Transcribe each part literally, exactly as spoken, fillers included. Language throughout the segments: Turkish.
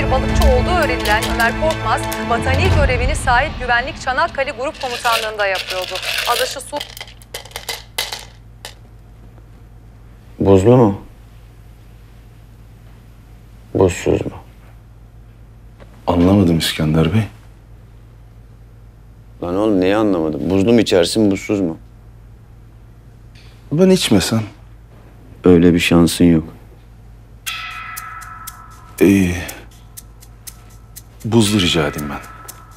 bir balıkçı olduğu öğrenilen Ömer Korkmaz, vatani görevini sahil güvenlik Çanakkale Grup Komutanlığı'nda yapıyordu. Adaşı Su... Buzlu mu? Buzsuz mu? Anlamadım İskender Bey. Lan oğlum neyi anlamadım? Buzlu mu içersin, buzsuz mu? Ben içmesem. Öyle bir şansın yok. İyi. Buzlu rica edeyim ben.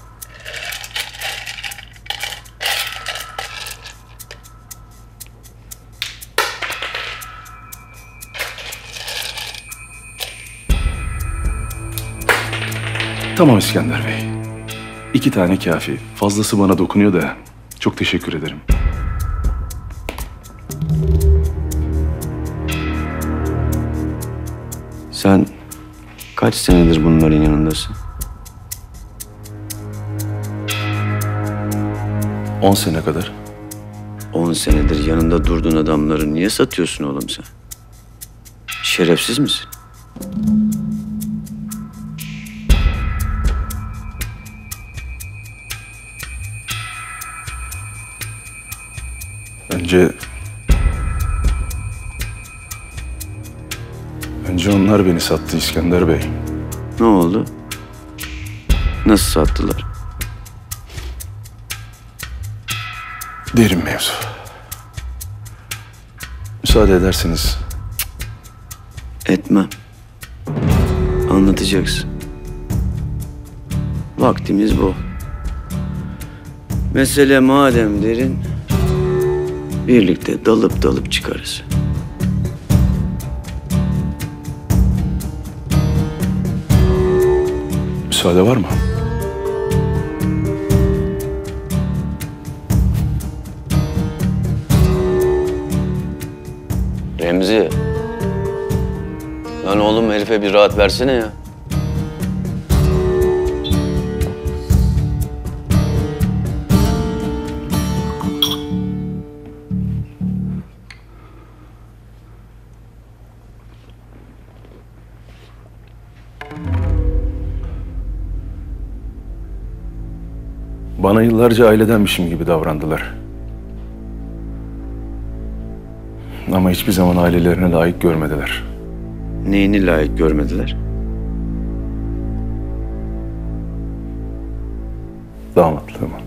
Tamam İskender Bey. İki tane kafi. Fazlası bana dokunuyor da çok teşekkür ederim. Sen kaç senedir bunların yanındasın? On sene kadar. On senedir yanında durduğun adamları niye satıyorsun oğlum sen? Şerefsiz misin? Önce... Önce onlar beni sattı İskender Bey. Ne oldu? Nasıl sattılar? Derin mevzu. Müsaade ederseniz. Etmem. Anlatacaksın. Vaktimiz bu. Mesele madem derin, birlikte dalıp dalıp çıkarız. Müsaade var mı? Remzi. Lan oğlum herife bir rahat versene ya. Bana yıllarca ailedenmişim gibi davrandılar. Ama hiçbir zaman ailelerine layık görmediler. Neyini layık görmediler? Damatlığımı.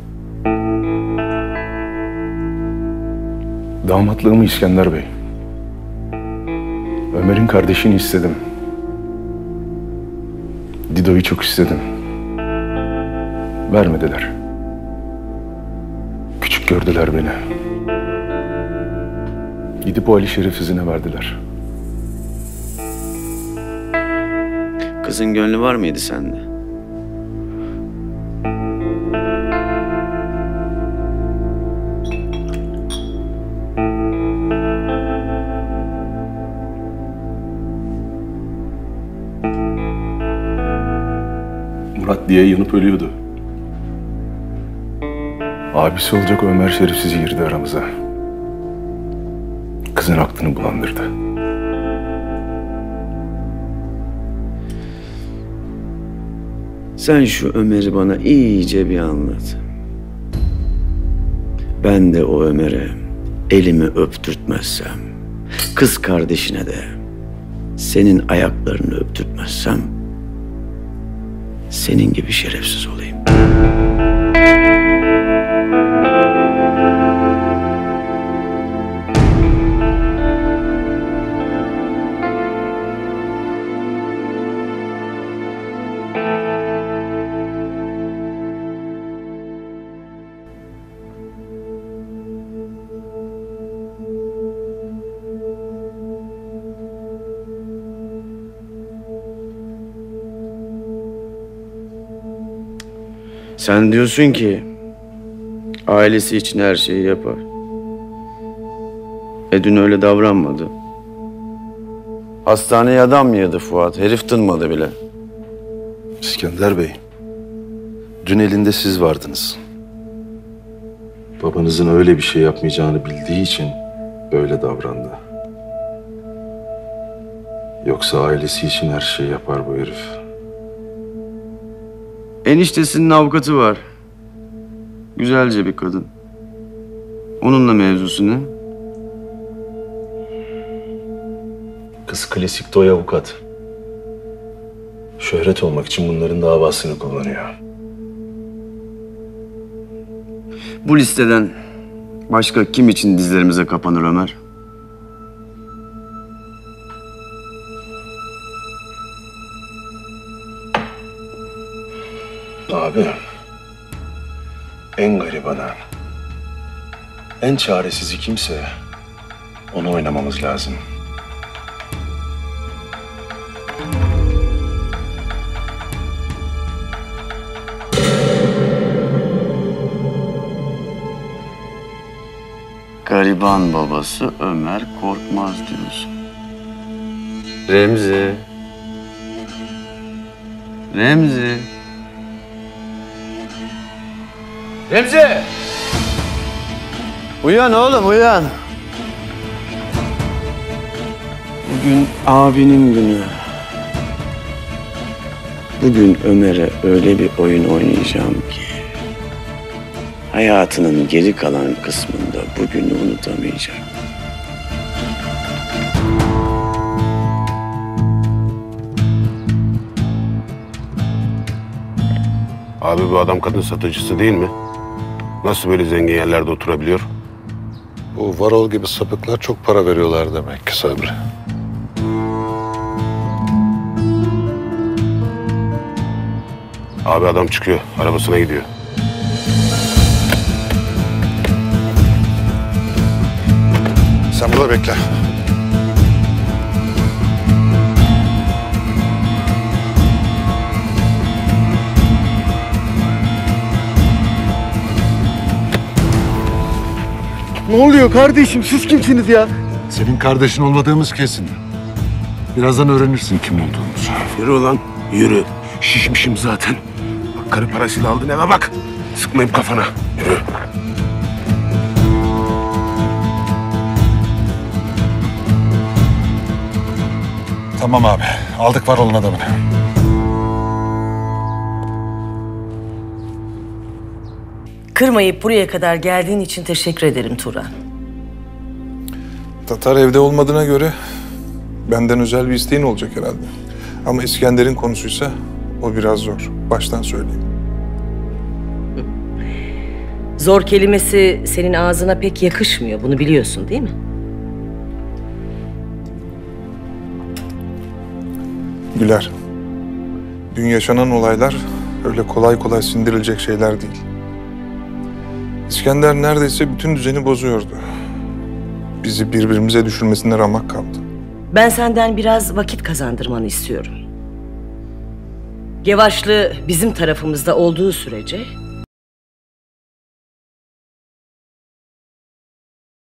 Damatlığımı İskender Bey. Ömer'in kardeşini istedim. Dido'yu çok istedim. Vermediler. Küçük gördüler beni. Gidip o Ali Şerif izine verdiler. Kızın gönlü var mıydı sende? Murat diye yanıp ölüyordu. Abisi olacak Ömer şerefsiz girdi aramıza. Kızın aklını bulandırdı. Sen şu Ömer'i bana iyice bir anlat. Ben de o Ömer'e elimi öptürtmezsem, kız kardeşine de senin ayaklarını öptürtmezsem, senin gibi şerefsiz olayım. Sen diyorsun ki ailesi için her şeyi yapar. E dün öyle davranmadı. Hastaneye adam yedi Fuat. Herif tınmadı bile. İskender Bey, dün elinde siz vardınız. Babanızın öyle bir şey yapmayacağını bildiği için böyle davrandı. Yoksa ailesi için her şeyi yapar bu herif. Eniştesinin avukatı var. Güzelce bir kadın. Onunla mevzusu ne? Kız klasik toy avukat. Şöhret olmak için bunların davasını kullanıyor. Bu listeden başka kim için dizlerimize kapanır Ömer? Abi, en garibanı, en çaresizi kimse onu oynamamız lazım. Gariban babası Ömer Korkmaz diyorsun. Remzi. Remzi. Remzi! Uyan oğlum uyan. Bugün abinin günü. Bugün Ömer'e öyle bir oyun oynayacağım ki hayatının geri kalan kısmında bugünü unutamayacak. Abi bu adam kadın satıcısı değil mi? Nasıl böyle zengin yerlerde oturabiliyor? Bu Varol gibi sapıklar çok para veriyorlar demek ki Sabri. Abi adam çıkıyor, arabasına gidiyor. Sen burada bekle. Ne oluyor kardeşim? Siz kimsiniz ya? Senin kardeşin olmadığımız kesin. Birazdan öğrenirsin kim olduğumuzu. Yürü ulan, yürü. Şişmişim zaten. Bak karı parasıyla aldın eve bak. Sıkmayayım kafana. Yürü. Tamam abi. Aldık Varol'un adamını. Kırmayıp buraya kadar geldiğin için teşekkür ederim Turan. Tatar evde olmadığına göre benden özel bir isteğin olacak herhalde. Ama İskender'in konusuysa o biraz zor. Baştan söyleyeyim. Zor kelimesi senin ağzına pek yakışmıyor. Bunu biliyorsun değil mi? Güler, dün yaşanan olaylar öyle kolay kolay sindirilecek şeyler değil. İskender neredeyse bütün düzeni bozuyordu. Bizi birbirimize düşürmesine ramak kaldı. Ben senden biraz vakit kazandırmanı istiyorum. Gevaşlı bizim tarafımızda olduğu sürece